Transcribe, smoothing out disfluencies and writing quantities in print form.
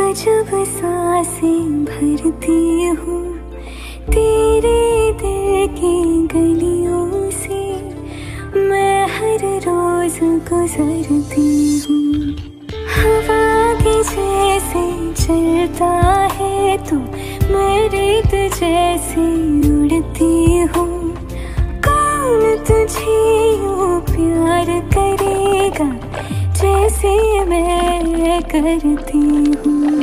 जब सांसें भरती हूँ तेरे दिल की गलियों से, मैं हर रोज गुजरती हूँ। हवा के जैसे चलता है तू, मैं रेत जैसे उड़ती हूँ। कौन तुझे यूँ प्यार करेगा जैसे मैं करती हूँ।